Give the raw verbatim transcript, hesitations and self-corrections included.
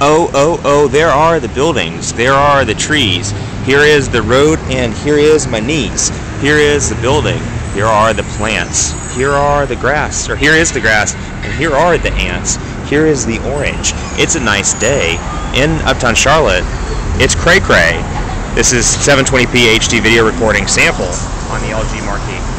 oh, oh, oh, there are the buildings. There are the trees. Here is the road, and here is my niece. Here is the building. Here are the plants. Here are the grass, or here is the grass, and here are the ants. Here is the orange. It's a nice day in Uptown Charlotte. It's cray cray. This is seven twenty p H D video recording sample on the L G Marquee.